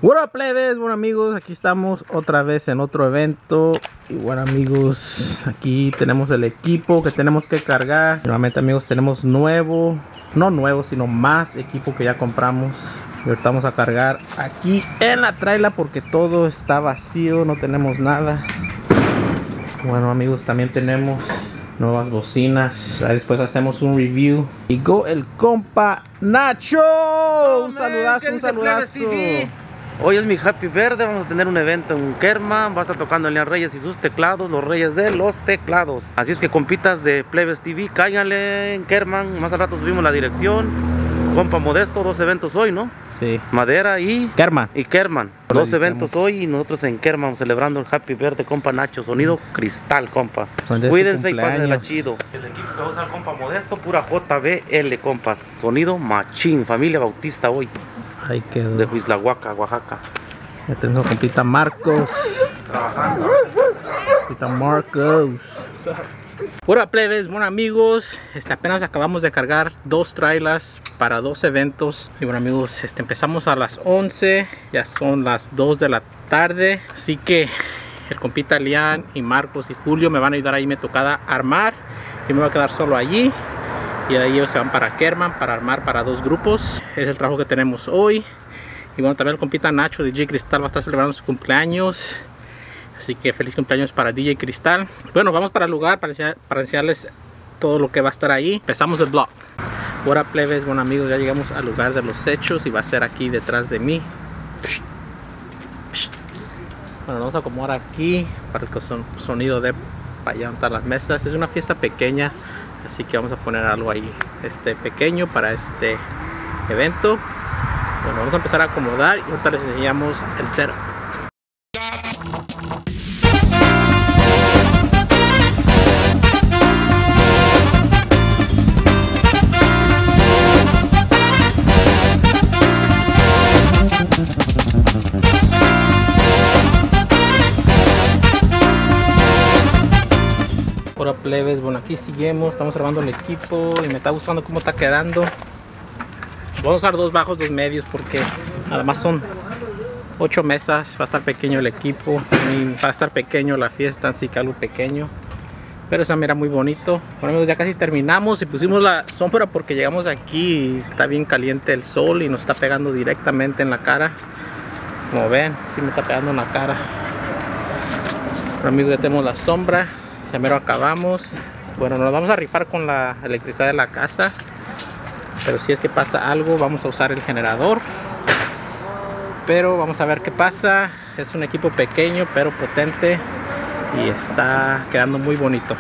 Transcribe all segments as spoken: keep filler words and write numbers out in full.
What up, plebes, bueno amigos, aquí estamos otra vez en otro evento. Y bueno amigos, aquí tenemos el equipo que tenemos que cargar. Nuevamente amigos, tenemos nuevo, no nuevo, sino más equipo que ya compramos. Y ahorita vamos a cargar aquí en la trailer porque todo está vacío, no tenemos nada. Bueno amigos, también tenemos nuevas bocinas. Ahí después hacemos un review. Y go el compa Nacho. Oh, un saludazo, un saludazo. Hoy es mi Happy Verde, vamos a tener un evento en Kerman, va a estar tocando Elian Reyes y sus teclados, los reyes de los teclados. Así es que compitas de Plebes T V, cáiganle en Kerman, más al rato subimos la dirección. Compa Modesto, dos eventos hoy, ¿no? Sí. Madera y Kerman. Y Kerman. Dos eventos hoy y nosotros en Kerman celebrando el Happy Verde, compa Nacho. Sonido cristal, compa. Cuídense y pásenla chido. El equipo que usa el compa Modesto, pura J B L, compas. Sonido machín, familia Bautista hoy. Ahí quedó. De Huizlahuaca, Oaxaca. Ya tenemos a compita Marcos. Trabajando. Compita Marcos. Hola plebes, bueno amigos, este, apenas acabamos de cargar dos trailers para dos eventos. Y bueno amigos, este, empezamos a las once, ya son las dos de la tarde. Así que el compita Elian y Marcos y Julio me van a ayudar ahí, me tocada armar. Yo me voy a quedar solo allí. Y de ahí ellos se van para Kerman para armar para dos grupos. Es el trabajo que tenemos hoy. Y bueno, también el compita Nacho de D J Cristal va a estar celebrando su cumpleaños. Así que feliz cumpleaños para D J Cristal. Bueno, vamos para el lugar para, enseñar, para enseñarles todo lo que va a estar ahí. Empezamos el vlog. Hola plebes, bueno amigos, ya llegamos al lugar de los hechos y va a ser aquí detrás de mí. Bueno, vamos a acomodar aquí para el son, sonido de para allá montar las mesas. Es una fiesta pequeña, así que vamos a poner algo ahí este pequeño para este evento. Bueno, vamos a empezar a acomodar y ahorita les enseñamos el setup. Hola plebes, bueno aquí seguimos, estamos grabando el equipo y me está gustando cómo está quedando. Vamos a usar dos bajos, dos medios porque además son ocho mesas, va a estar pequeño el equipo y va a estar pequeño la fiesta, así que algo pequeño. Pero esa mira muy bonito. Bueno amigos, ya casi terminamos y pusimos la sombra porque llegamos aquí y está bien caliente el sol y nos está pegando directamente en la cara. Como ven, sí me está pegando en la cara. Bueno amigos, ya tenemos la sombra. Ya mero acabamos. Bueno, nos vamos a rifar con la electricidad de la casa, pero si es que pasa algo vamos a usar el generador. Pero vamos a ver qué pasa. Es un equipo pequeño pero potente y está quedando muy bonito.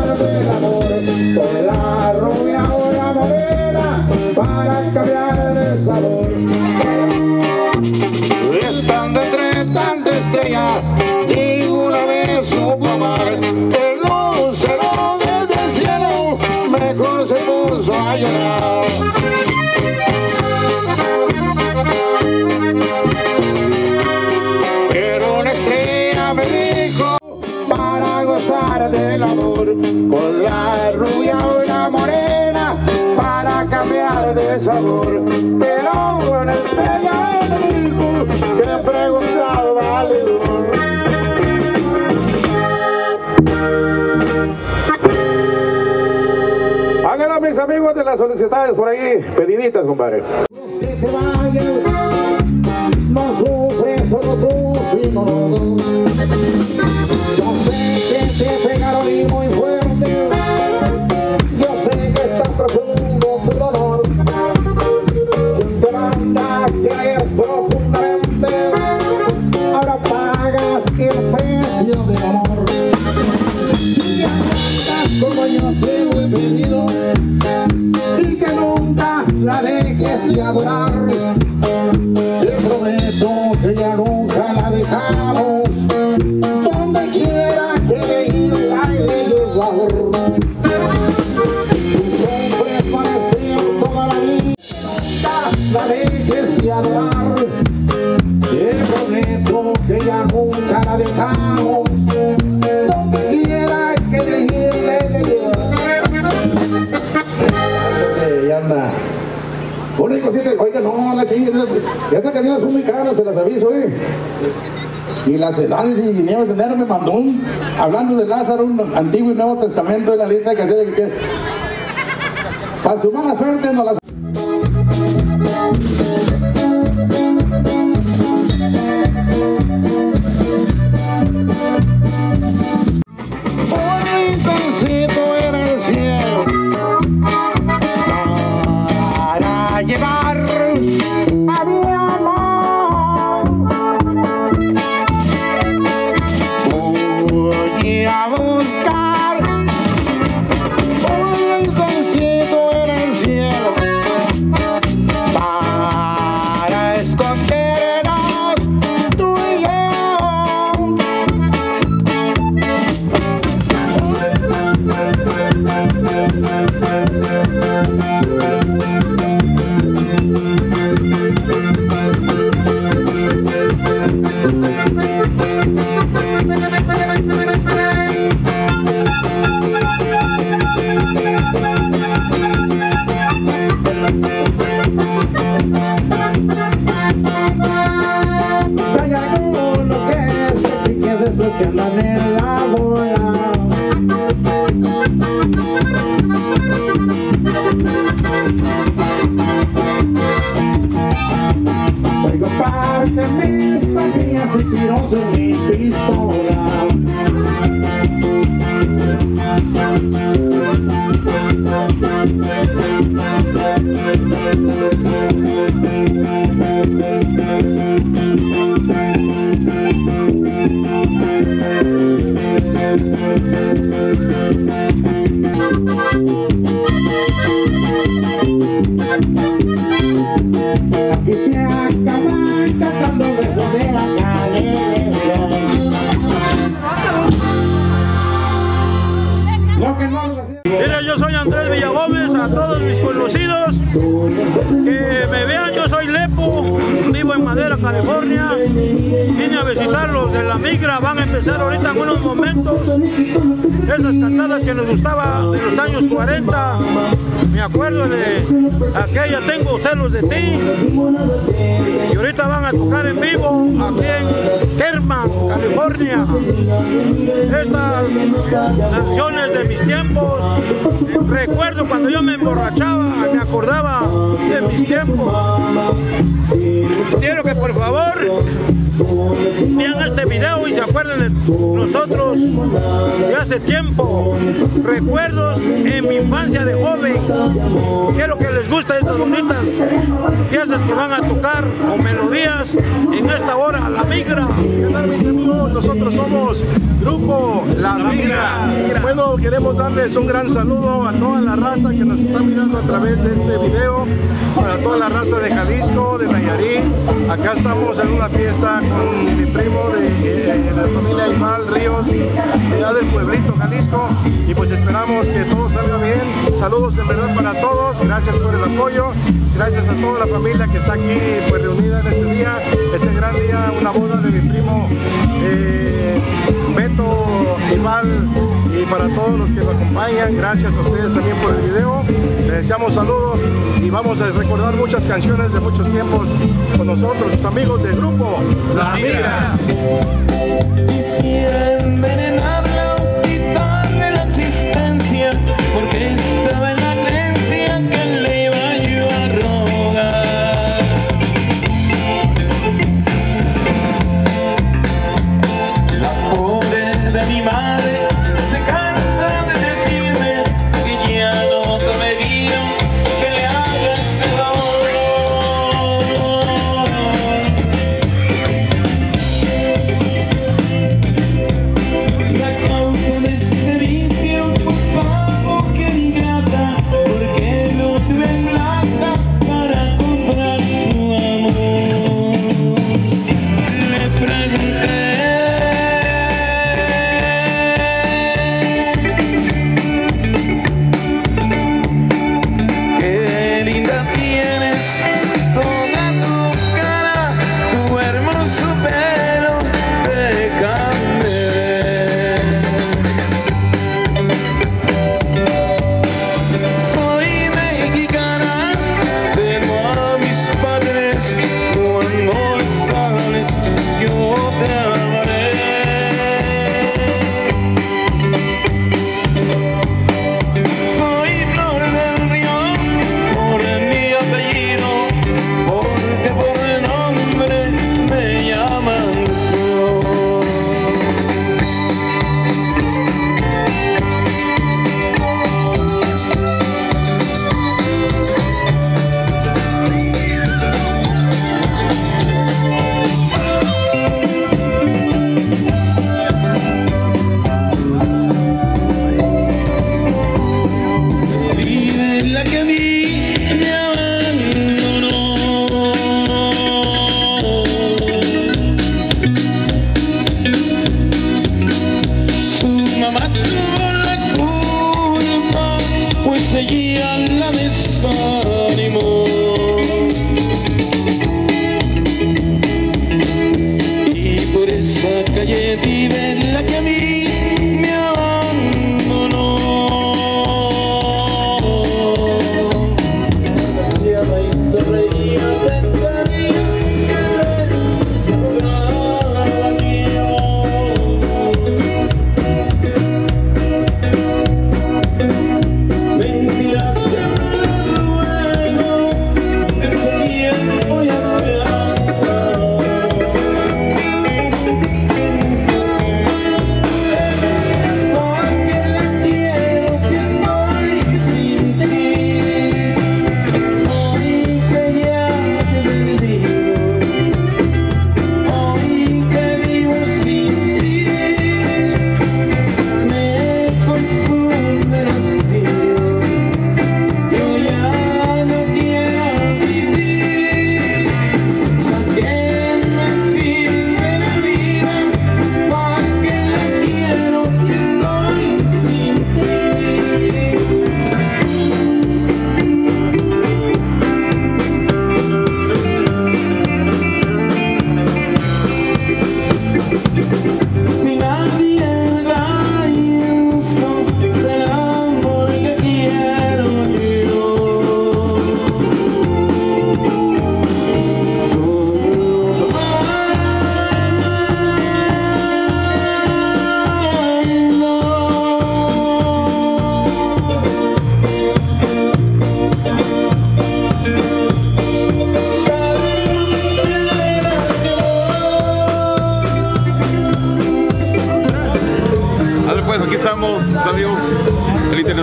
gozar del amor con la rubia o la morena para cambiar de sabor. Estando entre tanta estrella, ninguna vez supo amar. El lucero desde el cielo mejor se puso a llorar. Pero una estrella me dijo para gozar del amor con la rubia o la morena para cambiar de sabor. Pero una estrella me dijo que he preguntado valedor. Háganlo mis amigos de las solicitadas por ahí, pediditas, compadre. Que te vayas, no sufres solo tú, sino no. Yo sé que te pegaron y muy fuerte, yo sé que está profundo tu dolor. Quien te manda a querer profundamente, ahora pagas el precio del amor. Y aguantas como yo te lo he pedido, y que nunca la dejes de adorar. Te prometo que ya nunca la dejamos, donde quiera que ir la he llevado. Tu siempre parecer toda la vida, la dejes de adorar. Te prometo que ya nunca la dejamos, donde quiera que ir la he llevado. Ya anda. Una cosita, oiga, no, la chingada, estas canciones son muy caras, se las aviso, eh. Y las edades y Nieves de Enero me mandó un, hablando de Lázaro, un Antiguo y Nuevo Testamento en la lista de canciones que quiere. Para su mala suerte no las... Un rinconcito en el cielo para llevar a mi amor. Voy a buscar un rinconcito en el cielo para escondernos tú y yo. Si hay alguno que se pique de esos que andan en la bola, oigo parte mis familias y tiros en mi pistola. Aquí se acaba cantando besos de la calle. Lo que no lo hacía. Mira, yo soy Andrés Villagómez, a todos mis conocidos que me vean, yo soy Lepo, vivo en Madera, California. Vine a visitar los de la migra, van a empezar ahorita en unos momentos esas cantadas que nos gustaba de los años cuarenta. Me acuerdo de aquella Tengo celos de ti, y ahorita van a tocar en vivo aquí en Kerman, California. Estas canciones de mis tiempos, recuerdo cuando yo me emborrachaba, me acordaba de mis tiempos. Y quiero que por favor vean este video y se acuerden de nosotros de hace tiempo, recuerdos en mi infancia de joven. Quiero que les guste estas bonitas piezas que van a tocar o melodías en esta hora, La Migra. ¿Qué tal, mis amigos? Nosotros somos Grupo La Migra. Bueno, queremos darles un gran saludo a toda la raza que nos está mirando a través de este video, para toda la raza de Jalisco, de Nayarit. Acá estamos en una fiesta con mi primo de eh, la familia Imal Ríos, de allá del pueblito Jalisco, y pues esperamos que todo salga bien. Saludos en verdad para todos, gracias por el apoyo, gracias a toda la familia que está aquí pues reunida en este día, este gran día, una boda de mi primo eh, Beto Imal, y para todos los que nos acompañan, gracias a ustedes también por el video. Les deseamos saludos y vamos a recordar muchas canciones de muchos tiempos con nosotros, sus amigos del grupo La Migra. Quisiera envenenarla o quitarle la existencia, porque estaba en la creencia que le iba yo a rogar. La pobre de mi madre se cansa de decirme que ya no te me vino, que le haga ese dolor. La causa de este vicio pues algo que ingrata, porque no tuve plata para comprar su amor. Le pregunté qué linda tienes toda tu cara, tu hermoso pelo, déjame ver. Soy mexicana, tengo a mis padres, cuando sales yo te amaré. Soy flor del río por mi apellido, porque por el nombre me llaman flor. Vive la que a mí me abandonó. Su mamá tuvo la culpa, pues ella la desanimó. Y por esa calle vive la que a mí me abandonó. Y se reía, pensaría que le jugaba mío. Mentiras que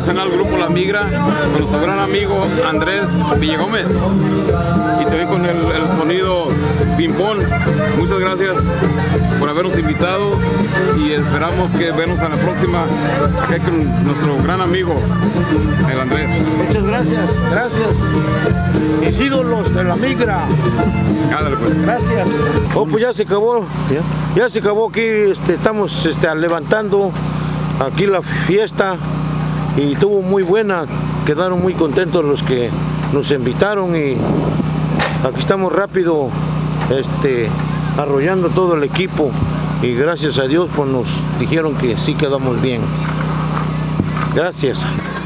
escenario del grupo La Migra, con nuestro gran amigo Andrés Villagómez, y también con el, el sonido Pimpón. Muchas gracias por habernos invitado y esperamos que vernos a la próxima aquí con nuestro gran amigo, el Andrés. Muchas gracias, gracias. Mis ídolos de La Migra. Ándale, pues. Gracias. Oh, pues ya se acabó, ya, ya se acabó aquí, este, estamos este, levantando aquí la fiesta y estuvo muy buena, quedaron muy contentos los que nos invitaron y aquí estamos rápido este, arrollando todo el equipo y gracias a Dios pues nos dijeron que sí quedamos bien. Gracias.